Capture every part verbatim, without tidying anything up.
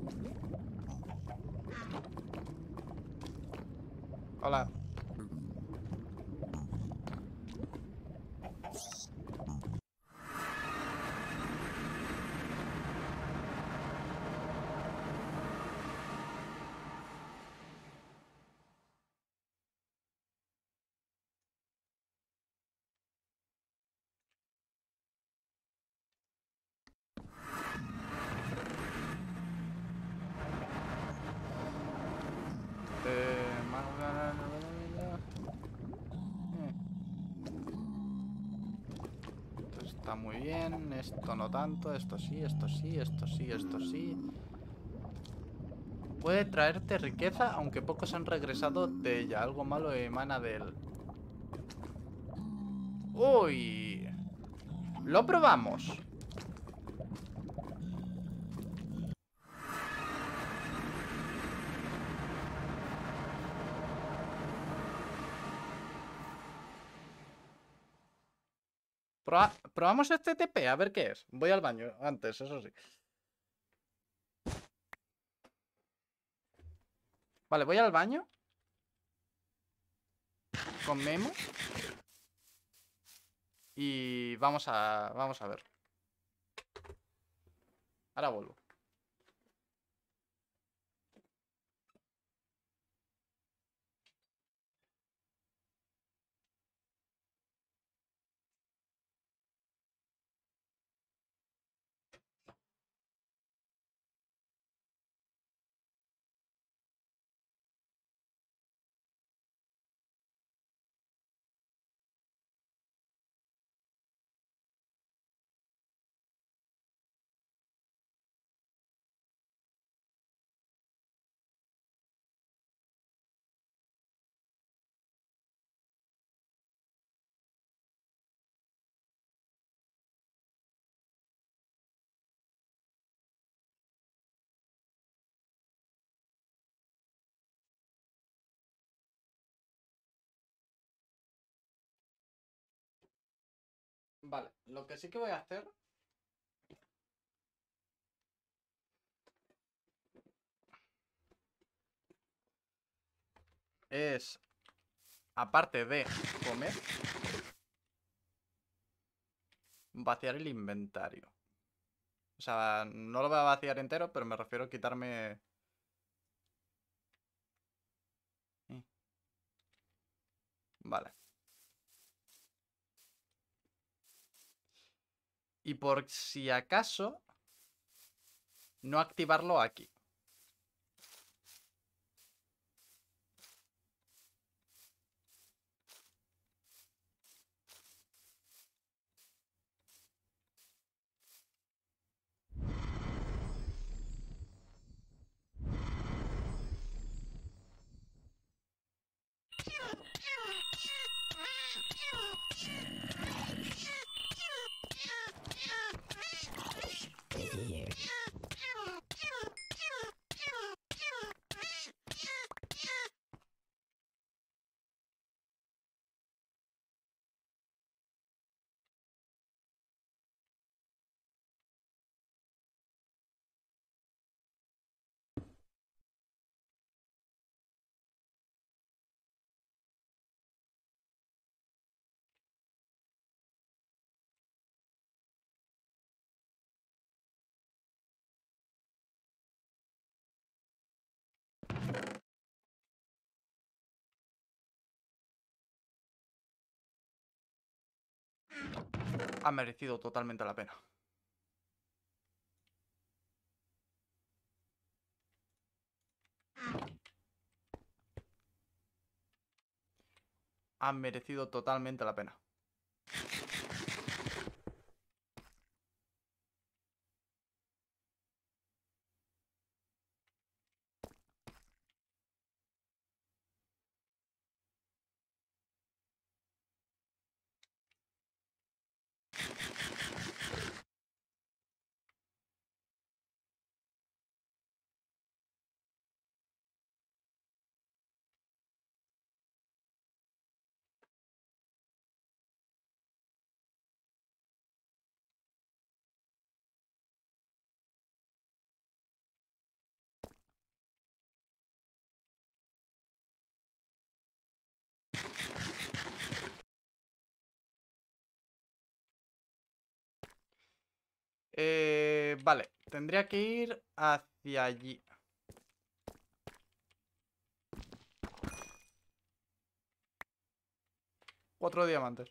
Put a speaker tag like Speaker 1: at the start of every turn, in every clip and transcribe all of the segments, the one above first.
Speaker 1: Hola. Eh, Esto está muy bien. Esto no tanto. Esto sí, esto sí, esto sí, esto sí. Puede traerte riqueza, aunque pocos han regresado de ella. Algo malo emana de él. ¡Uy! Lo probamos. Proba- probamos este T P, a ver qué es. Voy al baño antes, eso sí. Vale, voy al baño. Comemos. Y vamos a, vamos a ver. Ahora vuelvo. Vale, lo que sí que voy a hacer es, aparte de comer, vaciar el inventario. O sea, no lo voy a vaciar entero, pero me refiero a quitarme... Eh, Vale. Y por si acaso, no activarlo aquí. Ha merecido totalmente la pena. Ha merecido totalmente la pena. Eh, vale, tendría que ir hacia allí. Cuatro diamantes.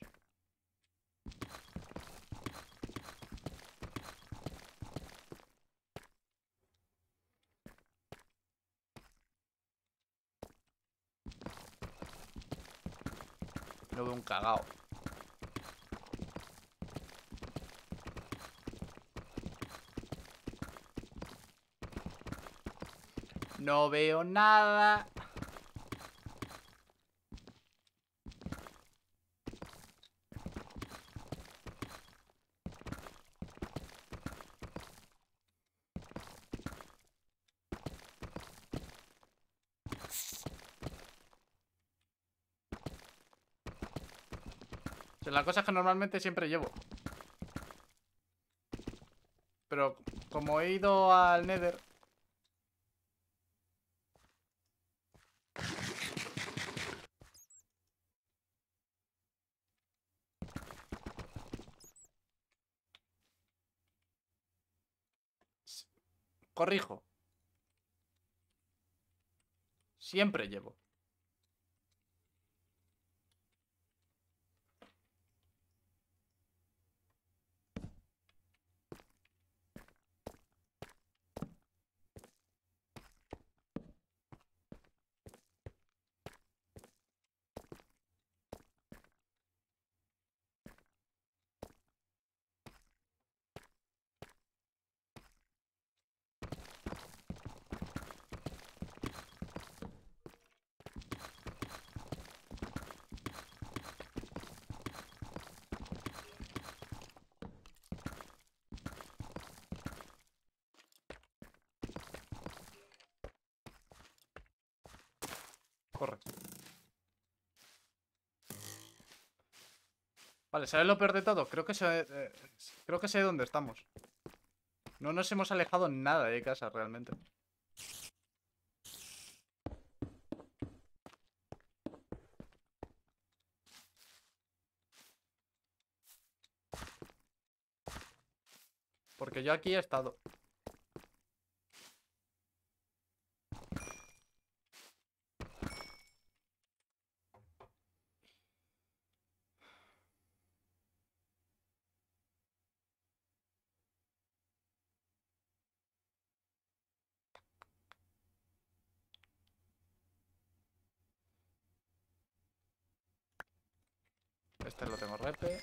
Speaker 1: Lo veo un cagao. No veo nada. O sea, la cosa es que normalmente siempre llevo. Pero como he ido al Nether... Corrijo. Siempre llevo. Corre. Vale, ¿sabes lo peor de todo? Creo que sé, eh, creo que sé dónde estamos. No nos hemos alejado nada de casa realmente. Porque yo aquí he estado. Este lo tengo repe.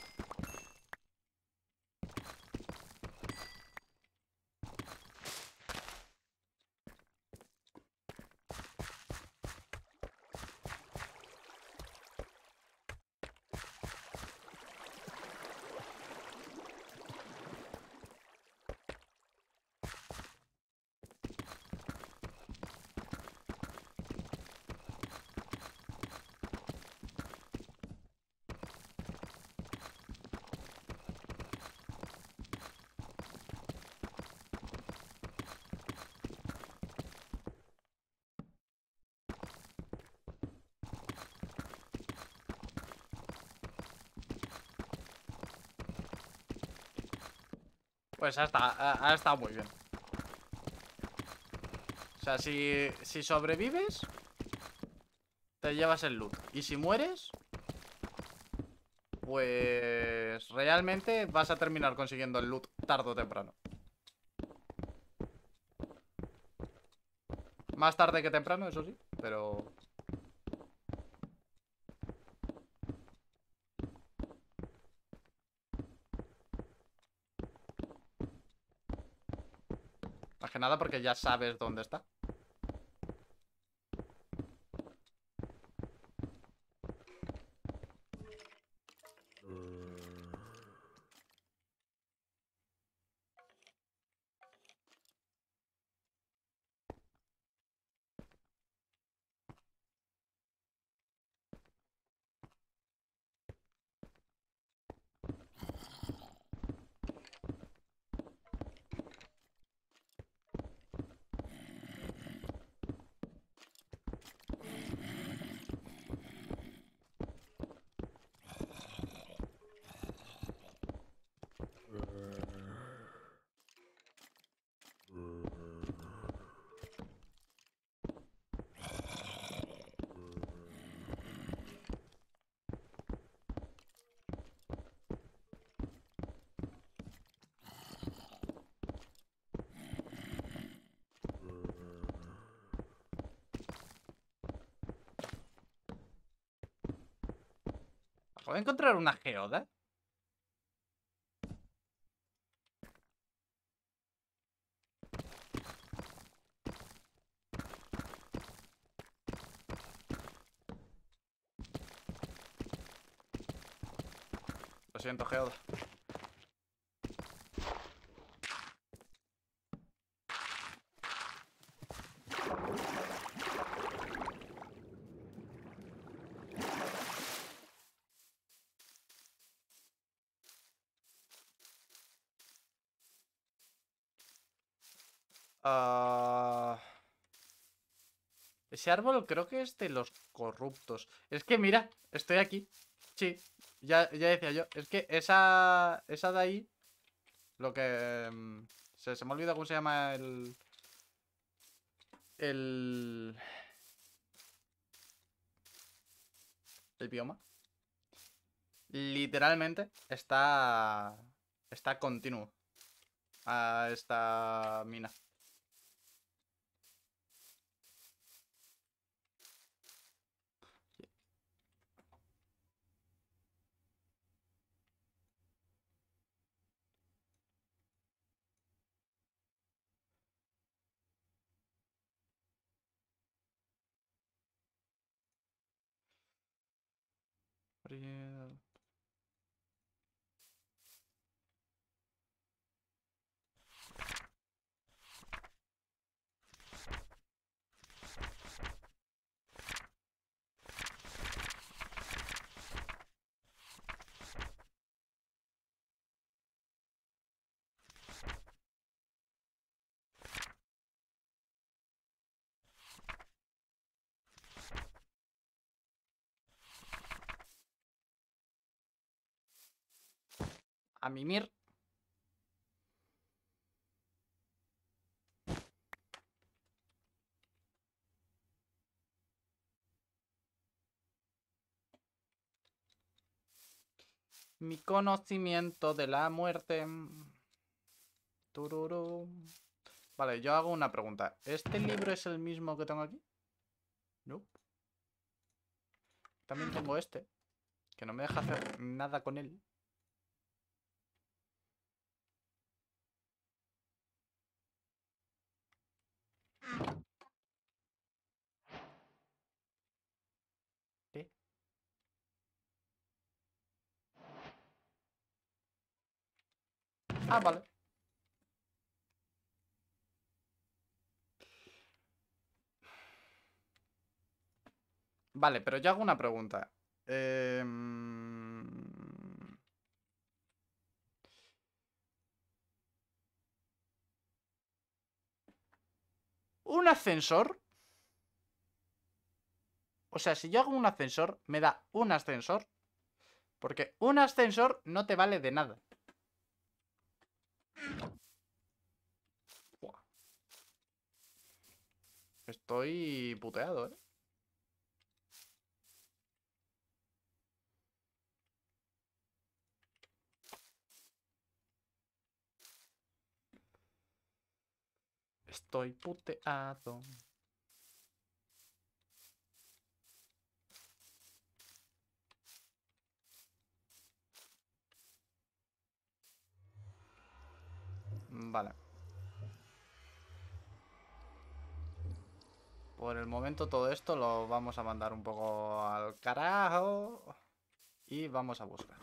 Speaker 1: Pues ha estado, ha, ha estado muy bien. O sea, si, si sobrevives, te llevas el loot. Y si mueres, pues realmente vas a terminar consiguiendo el loot tarde o temprano. Más tarde que temprano, eso sí, pero... Más que nada porque ya sabes dónde está. ¿Puedo encontrar una geoda? Lo siento, geoda. Ah, ese árbol creo que es de los corruptos. Es que mira, estoy aquí. Sí, ya, ya decía yo. Es que esa, esa de ahí, lo que... mm, Se, se me olvida cómo se llama el... El... El bioma. Literalmente está... Está continuo a esta mina. A mimir. Mi conocimiento de la muerte. Tururú. Vale, yo hago una pregunta. ¿Este libro es el mismo que tengo aquí? No. También tengo este, que no me deja hacer nada con él. ¿Qué? Ah, vale. Vale, pero yo hago una pregunta. Eh... ¿Un ascensor? O sea, si yo hago un ascensor, me da un ascensor. Porque un ascensor no te vale de nada. Buah. Estoy puteado, ¿eh? Estoy puteado. Vale. Por el momento todo esto lo vamos a mandar un poco al carajo. Y vamos a buscar.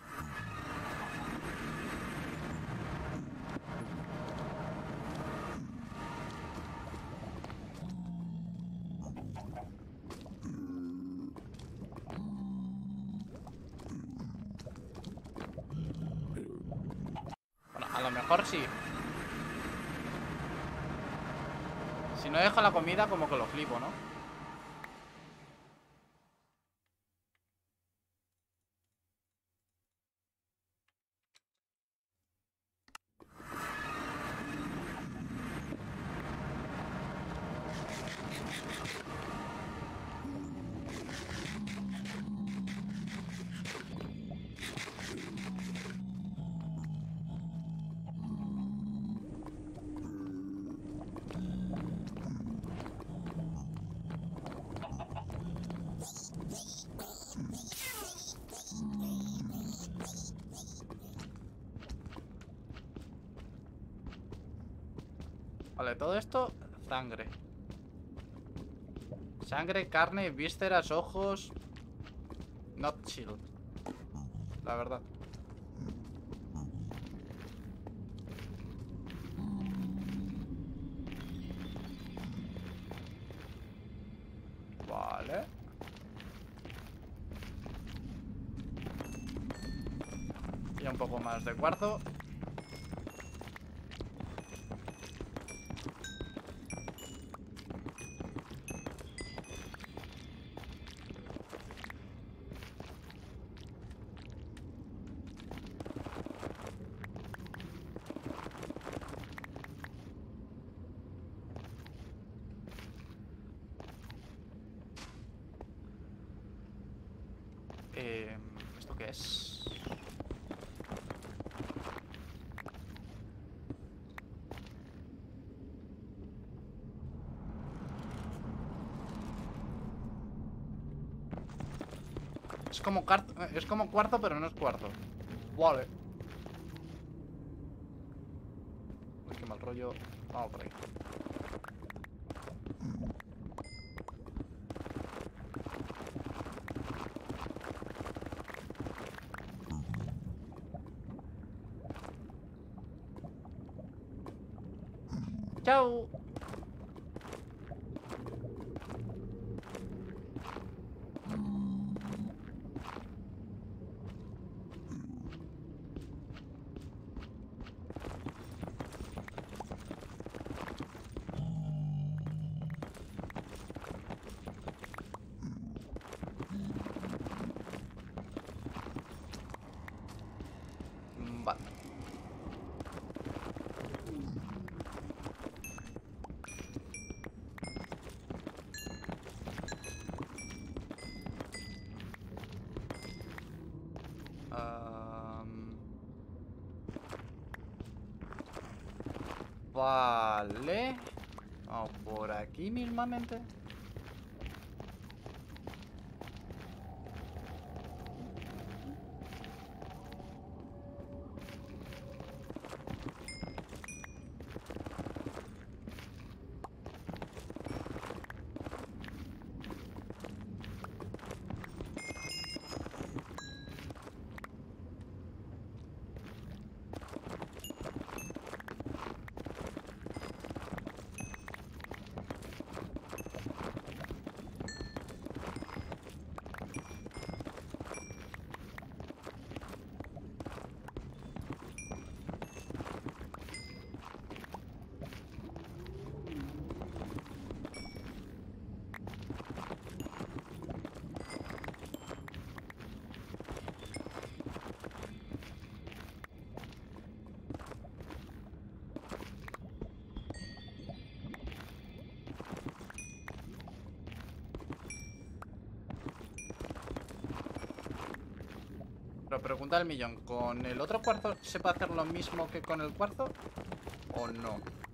Speaker 1: Bueno, a lo mejor sí. Si no dejo la comida, como que lo flipo, ¿no? Vale, todo esto, sangre. Sangre, carne, vísceras, ojos. Not chill. La verdad. Vale. Y un poco más de cuarzo. Eh, ¿Esto qué es? Es como, es como cuarto, pero no es cuarto. Vale. Uy, qué mal rollo. Vamos por ahí. Chao. Vale. Um... Vale. Vamos por aquí mismamente. Pero pregunta al millón, ¿con el otro cuarzo se puede hacer lo mismo que con el cuarzo? ¿O no?